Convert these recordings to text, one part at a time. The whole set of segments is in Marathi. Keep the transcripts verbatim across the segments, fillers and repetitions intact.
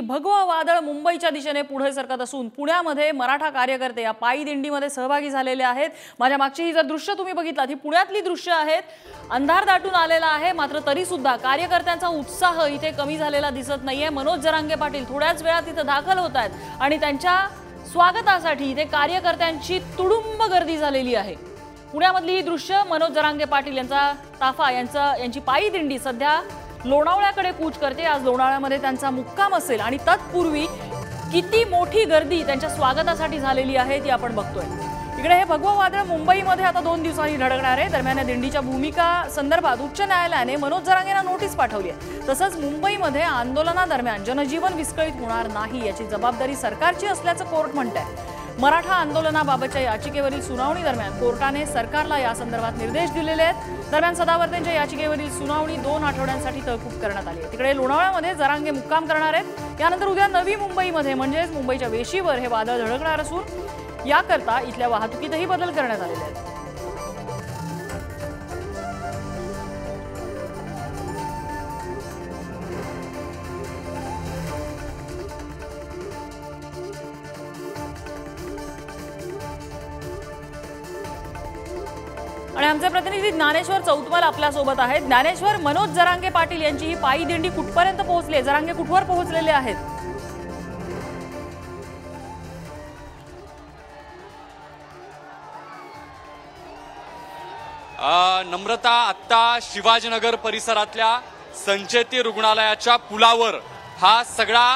भगवा वादळ मुंबईच्या दिशेने पुढे सरकत असून पुण्यामध्ये मराठा कार्यकर्ते या पायी दिंडीमध्ये सहभागी झालेले आहेत। माझ्या मागची ही जर दृश्य तुम्ही बघितलात ही पुण्यातली दृश्य आहेत। अंधार दाटून आलेला आहे मात्र तरी सुद्धा कार्यकर्त्यांचा उत्साह इथे कमी झालेला दिसत नाहीये। मनोज जरांगे पाटील थोड्याच वेळात इथे दाखल होत आहेत आणि त्यांच्या स्वागतासाठी इथे कार्यकर्त्यांची तुडुंब गर्दी झालेली आहे। पुण्यामधली ही दृश्य मनोज जरांगे पाटील यांचा ताफा यांचा यांची पायी दिंडी सध्या लोणावळ्याकडे कूच करते। आज लोणावळ्यामध्ये त्यांचा मुक्काम असेल आणि तत्पूर्वी किती मोठी गर्दी त्यांच्या स्वागतासाठी झालेली आहे ती आपण बघतोय। इकडे हे भगवा वादळ मुंबईमध्ये आता दोन दिवसांनी धडकणार आहे। दरम्यान या दिंडीच्या भूमिका संदर्भात उच्च न्यायालयाने मनोज जरांगेंना नोटीस पाठवली आहे। तसंच मुंबईमध्ये आंदोलनादरम्यान जनजीवन विस्कळीत होणार नाही याची जबाबदारी सरकारची असल्याचं कोर्ट म्हणतंय। मराठा आंदोलनाबाबतच्या याचिकेवरील सुनावणी दरम्यान कोर्टाने सरकारला या संदर्भात निर्देश दिलेले आहेत। दरम्यान सदावर्तेंच्या याचिकेवरील सुनावणी दोन आठवड्यांसाठी तहकूब करण्यात आली आहे। तिकडे लोणावळ्यामध्ये जरांगे मुक्काम करणार आहेत। यानंतर उद्या नवी मुंबईमध्ये म्हणजेच मुंबईच्या वेशीवर हे वादळ धडकणार असून याकरता इथल्या वाहतुकीतही बदल करण्यात आलेले आहेत। आणि आमचे प्रतिनिधी ज्ञानेश्वर चौतमल आपल्या सोबत आहेत। ज्ञानेश्वर, मनोज जरांगे पाटील यांची ही पायी दिंडी कुठपर्यंत पोहोचली? जरांगे कुठवर पोहोचलेले आहेत? नम्रता, आत्ता शिवाजीनगर परिसरातल्या संचेती रुग्णालयाच्या पुलावर हा सगळा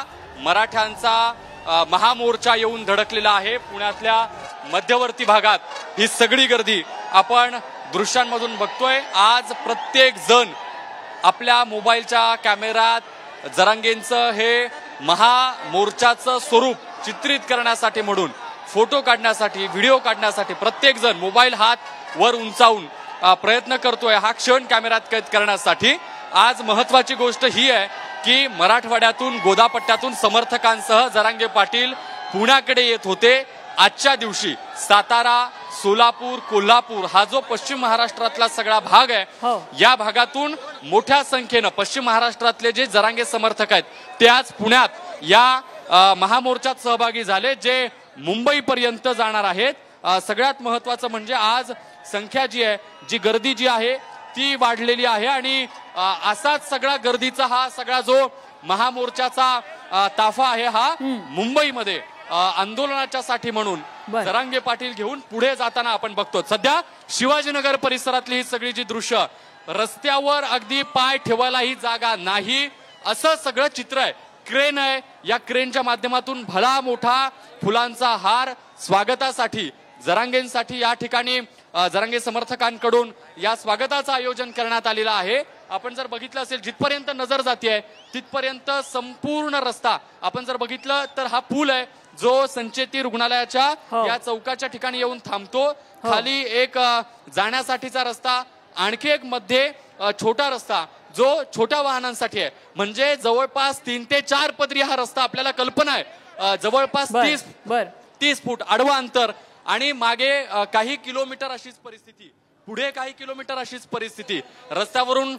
मराठ्यांचा महामोर्चा येऊन धडकलेला आहे। पुण्यातल्या मध्यवर्ती भागात ही सगळी गर्दी आपण दृश्यांमधून बघतोय। आज प्रत्येक जण आपल्या मोबाईलच्या कॅमेऱ्यात जरांगेंचं हे महामोर्चाचं स्वरूप चित्रित करण्यासाठी म्हणून फोटो काढण्यासाठी व्हिडिओ काढण्यासाठी प्रत्येक जण मोबाईल हात वर उंचावून प्रयत्न करतोय हा क्षण कॅमेऱ्यात कैद करण्यासाठी। आज महत्वाची गोष्ट ही आहे की मराठवाड्यातून गोदापट्ट्यातून समर्थकांसह जरांगे पाटील पुण्याकडे येत होते। आजच्या दिवशी सातारा, सोलापूर, कोल्हापूर हा जो पश्चिम महाराष्ट्रातला सगळा भाग आहे या भागातून मोठ्या संख्येनं पश्चिम महाराष्ट्रातले जे जरांगे समर्थक आहेत ते आज पुण्यात या महामोर्चात सहभागी झाले जे मुंबईपर्यंत जाणार आहेत। सगळ्यात महत्वाचं म्हणजे आज संख्या जी आहे जी गर्दी जी आहे ती वाढलेली आहे आणि असाच सगळा गर्दीचा हा सगळा जो महामोर्चाचा ताफा आहे हा मुंबईमध्ये आंदोलनाच्या साठी म्हणून जरांगे पाटील घेऊन पुढे जाताना आपण बघतो। सध्या शिवाजीनगर परिसरातली ही सगळी जी दृश्य रस्त्यावर अगदी पाय ठेवायलाही जागा नाही असं सगळं चित्र आहे। क्रेन आहे, या क्रेनच्या माध्यमातून भला मोठा फुलांचा हार स्वागतासाठी जरांगेंसाठी या ठिकाणी जरांगे समर्थकांकडून या स्वागताचं आयोजन करण्यात आलेलं आहे। आपण जर बघितलं असेल जिथपर्यंत नजर जाते तिथपर्यंत संपूर्ण रस्ता आपण जर बघितलं तर हा पूल आहे जो संचेती रुग्णालयाच्या या चौकाच्या ठिकाणी येऊन थांबतो। खाली एक जाण्यासाठीचा रस्ता, आणखी एक मध्ये छोटा रस्ता जो छोट्या वाहनांसाठी आहे। म्हणजे जवळपास तीन ते चार पदरी हा रस्ता आपल्याला कल्पना आहे। जवळपास तीस तीस फूट आडवा अंतर आणि मागे काही किलोमीटर अशीच परिस्थिती, पुढे काही किलोमीटर अशीच परिस्थिती। रस्त्यावरून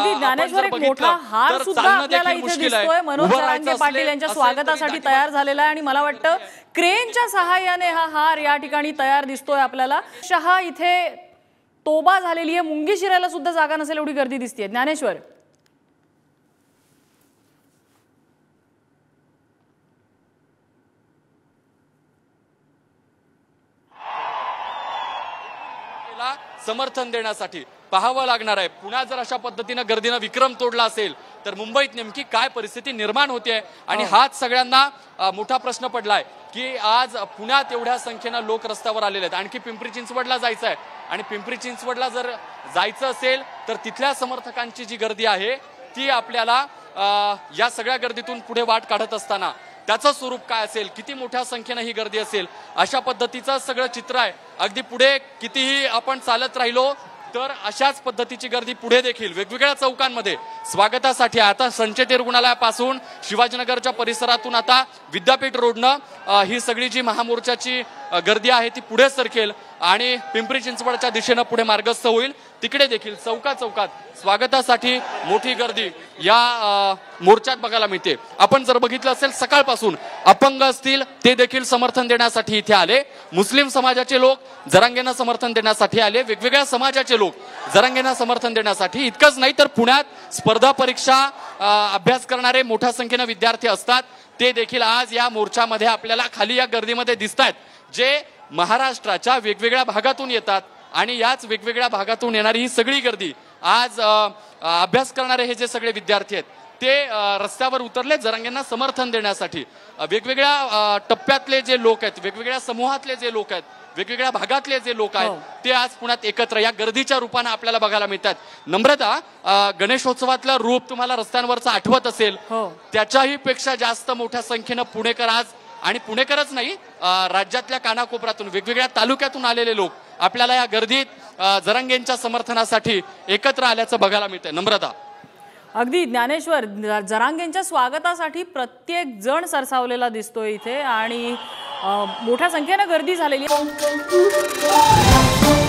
मोठा हार सुद्धा आपल्याला इथे दिसतोय। मनोज जरांगे पाटील यांच्या स्वागतासाठी तयार झालेला आहे आणि मला वाटतं क्रेनच्या सहाय्याने हा हार या ठिकाणी तयार दिसतोय आपल्याला। शहा इथे तोबा झालेली आहे, मुंगी शिरायला सुद्धा जागा नसेल एवढी गर्दी दिसतेय। ज्ञानेश्वर, समर्थन देण्यासाठी पाहावं लागणार आहे। पुण्यात जर अशा पद्धतीने गर्दीनं विक्रम तोडला असेल तर मुंबईत नेमकी काय परिस्थिती निर्माण होते आणि हाच सगळ्यांना मोठा प्रश्न पडलाय की आज पुण्यात एवढ्या संख्येनं लोक रस्त्यावर आलेले आहेत। आणखी पिंपरी चिंचवडला जायचं आहे आणि पिंपरी चिंचवडला जर जायचं असेल तर तिथल्या समर्थकांची जी गर्दी आहे ती आपल्याला या सगळ्या गर्दीतून पुढे वाट काढत असताना त्याचं स्वरूप काय असेल, किती मोठ्या संख्येनं ही गर्दी असेल अशा पद्धतीचं सगळं चित्र आहे। अगदी पुढे कितीही आपण चालत राहिलो तर अशाच पद्धतीची गर्दी पुढे देखील वेगवेगळ्या चौकांमध्ये स्वागतासाठी आता संचेती रुग्णालयापासून शिवाजीनगरच्या परिसरातून आता विद्यापीठ रोडनं ही सगळी जी महामोर्चाची गर्दी आहे ती पुढे सरकेल आणि पिंपरी चिंचवडच्या दिशेनं पुढे मार्गस्थ होईल। तिकडे देखील चौका चौकात स्वागतासाठी मोठी गर्दी या अ, मोर्चात बघायला मिळते. आपण जर बघितलं असेल सकाळपासून अपंग असतील ते देखील समर्थन देण्यासाठी इथे आले. मुस्लिम समाजाचे लोक जरांगेंना समर्थन देण्यासाठी आले. वेगवेगळ्या समाजाचे लोक जरांगेंना समर्थन देण्यासाठी. इतकंच नाही तर पुण्यात स्पर्धा परीक्षा अ, अभ्यास करणारे मोठ्या संख्येने विद्यार्थी असतात ते देखील आज या मोर्चामध्ये आपल्याला खाली या गर्दीमध्ये दिसत आहेत, जे महाराष्ट्राच्या वेगवेगळ्या भागातून येतात आणि याच वेगवेगळ्या भागातून येणारी ही सगळी गर्दी आज अ, अभ्यास करणारे हे जे सगळे विद्यार्थी आहेत ते अ, रस्त्यावर उतरले जरांगेंना समर्थन देण्यासाठी. अ, वेगवेगळ्या अ, टप्प्यातले जे लोक आहेत, वेगवेगळ्या समूहातले जे लोक आहेत, वेगवेगळ्या भागातले जे लोक आहेत ते आज पुण्यात एकत्र या गर्दीच्या रूपाने आपल्याला बघायला मिळतात. नम्रता, अ, गणेशोत्सवातलं रूप तुम्हाला रस्त्यांवरचं आठवत असेल, त्याच्याही पेक्षा जास्त मोठ्या संख्येनं पुणेकर आज, आणि पुणेकरच नाही अ, राज्यातल्या कानाकोपऱ्यातून वेगवेगळ्या तालुक्यातून आलेले लोक आपल्याला या गर्दीत अ, जरांगेंच्या समर्थनासाठी एकत्र आल्याचं बघायला मिळतंय. नम्रता, अगदी ज्ञानेश्वर, जरांगेंच्या स्वागतासाठी प्रत्येक जण सरसावलेला दिसतोय इथे आणि अ, मोठ्या संख्येने गर्दी झालेली आहे.